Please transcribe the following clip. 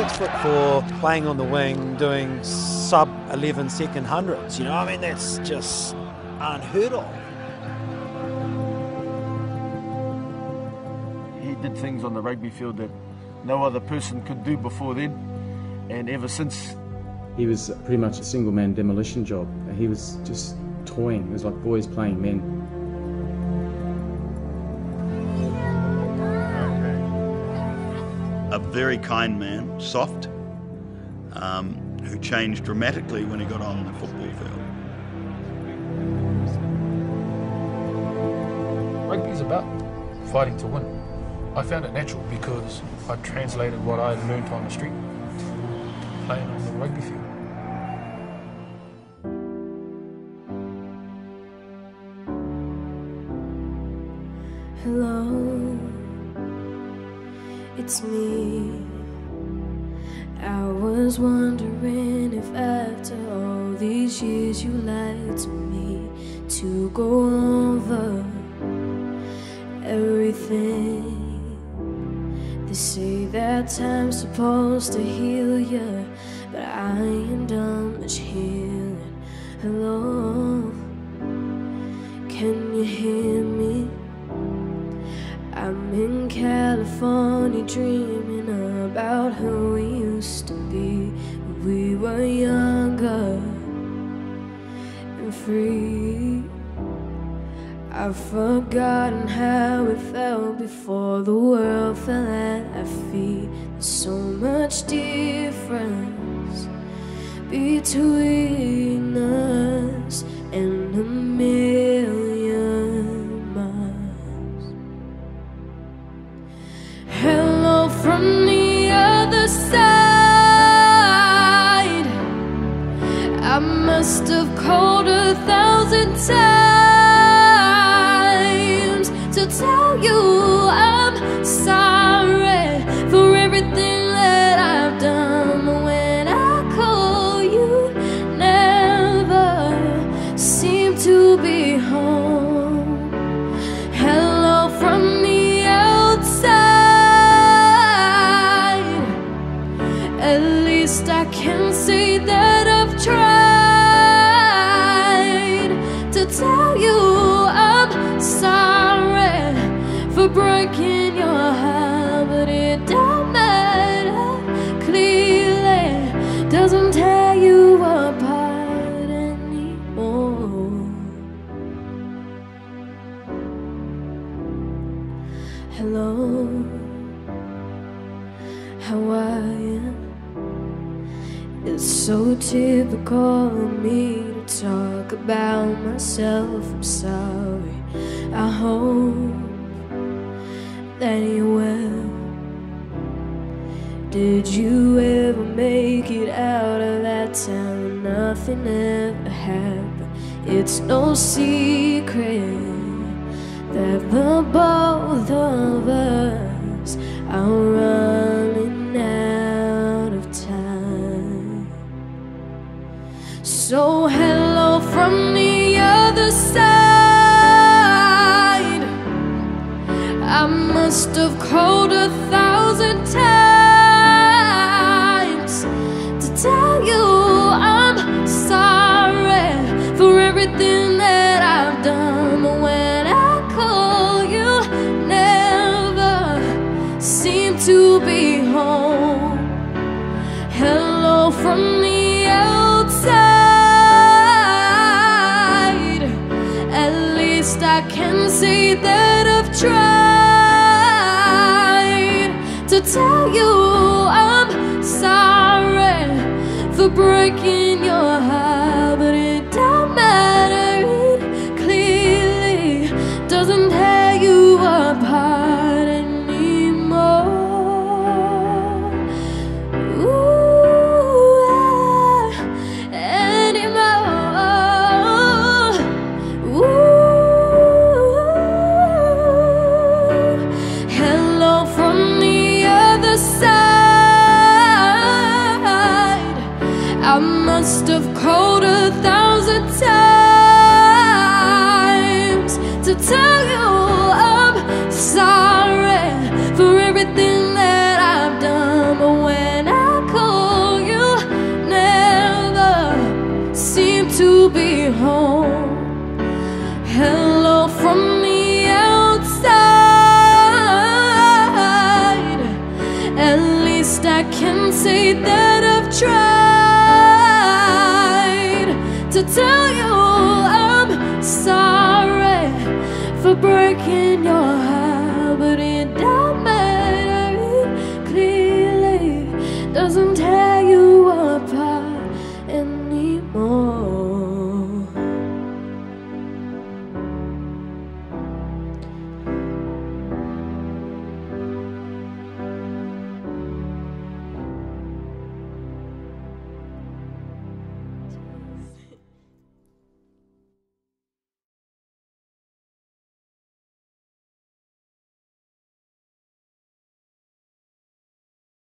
6'4", playing on the wing, doing sub 11-second hundreds. You know, I mean, that's just unheard of. He did things on the rugby field that no other person could do before then, and ever since. He was pretty much a single-man demolition job. He was just toying. It was like boys playing men. A very kind man, soft, who changed dramatically when he got on the football field. Rugby is about fighting to win. I found it natural because I translated what I learned on the street, playing on the rugby field. Hello, it's me. I was wondering if after all these years you liked me to go over everything. They say that time's supposed to heal ya, but I ain't done much healing. Hello, can you hear me? I'm in California dreaming about who we used to be when we were younger and free. I've forgotten how it felt before the world fell at our feet. There's so much difference between us and a million miles. Hello from the other side. I must have called 1,000 times to tell you I'm sorry for everything that I've done. But when I call, you never seem to be home. Hello from the outside. At least I can say that I've tried to tell you I'm sorry for breaking your heart, but it don't matter. Clearly doesn't tear you apart anymore. Hello, how are you? It's so typical of me to talk about myself. I'm sorry. I hope that you will. Did you ever make it out of that town? Nothing ever happened. It's no secret that the both of us are running out of time. So hello from the other side. I must have called 1,000 times to tell you I'm sorry for everything that I've done. But when I call, you never seem to be home. Hello from the outside. At least I can say that I've tried to tell you I'm sorry for breaking your heart, but it don't matter. It clearly doesn't tear you apart anymore. Ooh, anymore. Ooh, hello from the other side. I must have called that I've tried to tell